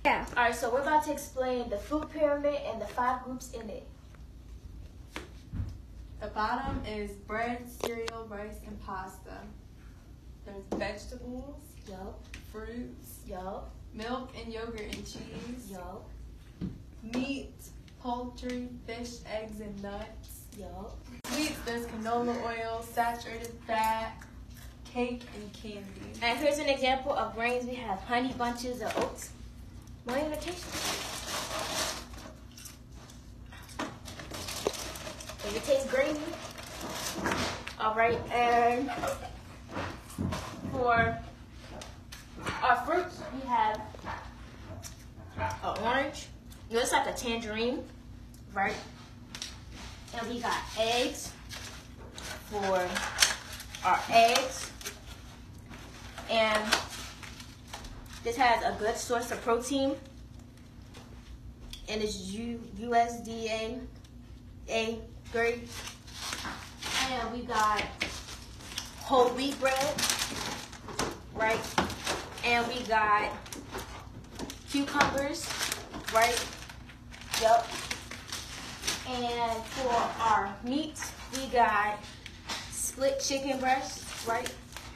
Yeah. Alright, so we're about to explain the food pyramid and the 5 groups in it. The bottom is bread, cereal, rice, and pasta. There's vegetables, Yup. fruits, Yup. milk and yogurt and cheese, Yup. meat, poultry, fish, eggs, and nuts. Yup. Sweets, there's canola oil, saturated fat, cake, and candy. And here's an example of grains. We have honey bunches of oats. Want to taste it? Does it taste grainy? Alright, and for our fruits, we have an orange. It looks like a tangerine, right? And we got eggs for our eggs. And this has a good source of protein. And it's USDA grade. And we got whole wheat bread, right? And we got cucumbers, right? Yup. And for our meat, we got split chicken breasts, right?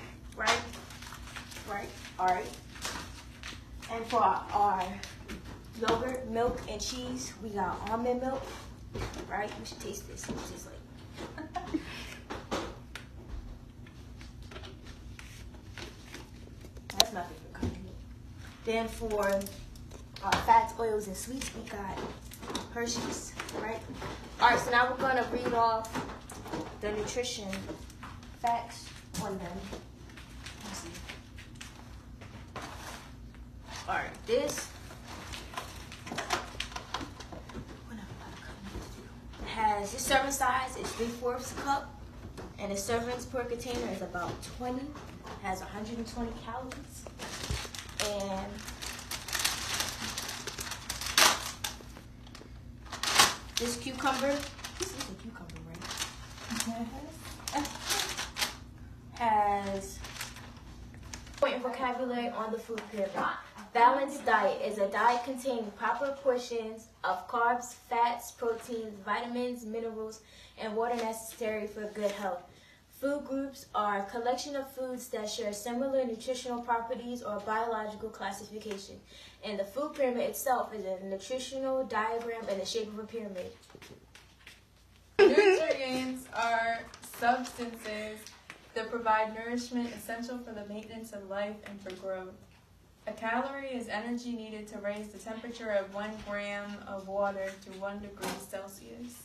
Alright. And for our yogurt, milk, and cheese, we got almond milk, right? We should taste this. It tastes like. That's nothing for cooking. Then for our fats, oils, and sweets, we got Hershey's, right? Alright, so now we're going to read off the nutrition facts on them. Let's see. Alright, this has, this serving size is 3/4 cup, and the servings per container is about 20. It has 120 calories. And this cucumber, this is a cucumber, right? Has important vocabulary on the food pyramid. Balanced diet is a diet containing proper portions of carbs, fats, proteins, vitamins, minerals, and water necessary for good health. Food groups are a collection of foods that share similar nutritional properties or biological classification. And the food pyramid itself is a nutritional diagram in the shape of a pyramid. Nutrients are substances that provide nourishment essential for the maintenance of life and for growth. A calorie is energy needed to raise the temperature of 1 gram of water to 1 degree Celsius.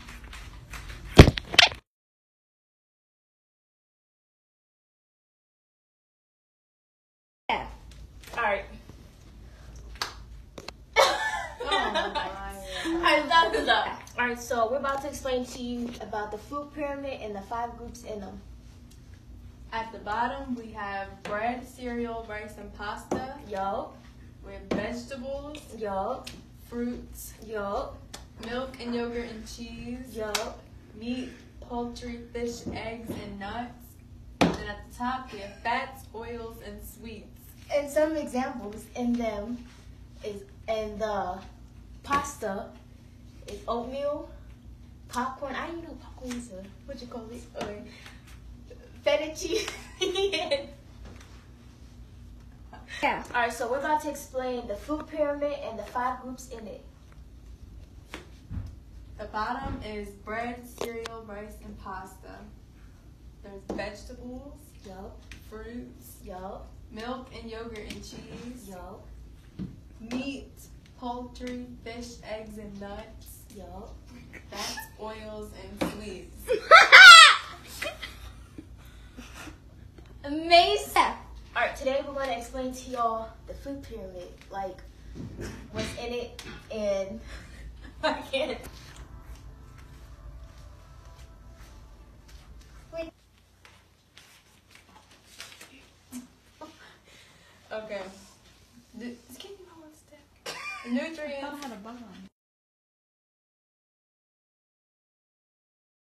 Yeah. Alright. Alright, so we're about to explain to you about the food pyramid and the 5 groups in them. At the bottom, we have bread, cereal, rice, and pasta. Yup. We have vegetables. Yup. Fruits. Yup. Milk and yogurt and cheese. Yup. Meat, poultry, fish, eggs, and nuts. And then at the top, we have fats, oils, and sweets. And some examples in them is, in the pasta, is oatmeal, popcorn. I didn't know popcorn is a, what you call it? Or feta cheese. Yeah. Alright, so we're about to explain the food pyramid and the 5 groups in it. The bottom is bread, cereal, rice, and pasta. There's vegetables. Yup. Fruits. Yup. Milk and yogurt and cheese. Yup. Meat, poultry, fish, eggs, and nuts. Yup. Fats, oils, and sweets. Amazing. Alright, today we're going to explain to y'all the food pyramid, like what's in it, and I can't. Okay.